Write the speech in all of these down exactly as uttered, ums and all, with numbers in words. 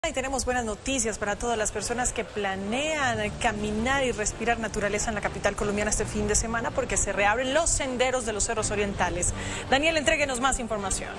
Y tenemos buenas noticias para todas las personas que planean caminar y respirar naturaleza en la capital colombiana este fin de semana, porque se reabren los senderos de los cerros orientales. Daniel, entréguenos más información.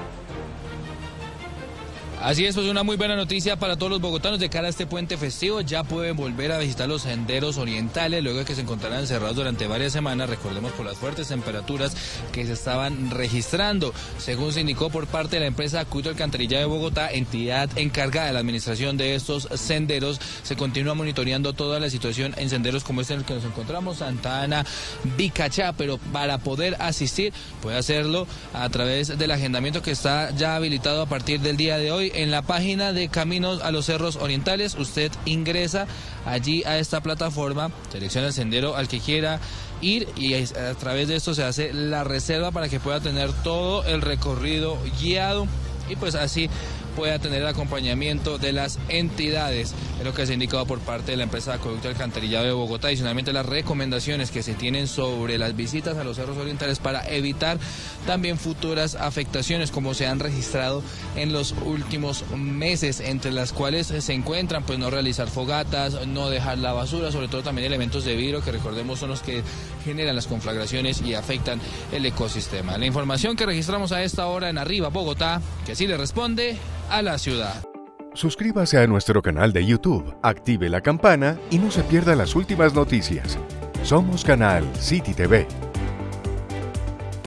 Así es, pues una muy buena noticia para todos los bogotanos de cara a este puente festivo. Ya pueden volver a visitar los senderos orientales luego de que se encontraran cerrados durante varias semanas, recordemos por las fuertes temperaturas que se estaban registrando. Según se indicó por parte de la empresa Acueducto Alcantarillado de Bogotá, entidad encargada de la administración de estos senderos, se continúa monitoreando toda la situación en senderos como este en el que nos encontramos, Santa Ana, Bicachá, pero para poder asistir puede hacerlo a través del agendamiento que está ya habilitado a partir del día de hoy. En la página de Caminos a los Cerros Orientales, usted ingresa allí a esta plataforma, selecciona el sendero al que quiera ir y a través de esto se hace la reserva para que pueda tener todo el recorrido guiado y pues así pueda tener el acompañamiento de las entidades. Es lo que se ha indicado por parte de la empresa de Acueducto Alcantarillado de Bogotá. Adicionalmente, las recomendaciones que se tienen sobre las visitas a los cerros orientales para evitar también futuras afectaciones como se han registrado en los últimos meses, entre las cuales se encuentran pues no realizar fogatas, no dejar la basura, sobre todo también elementos de vidrio que recordemos son los que generan las conflagraciones y afectan el ecosistema. La información que registramos a esta hora en Arriba Bogotá, que sí le responde a la ciudad. Suscríbase a nuestro canal de YouTube, active la campana y no se pierda las últimas noticias. Somos Canal City T V.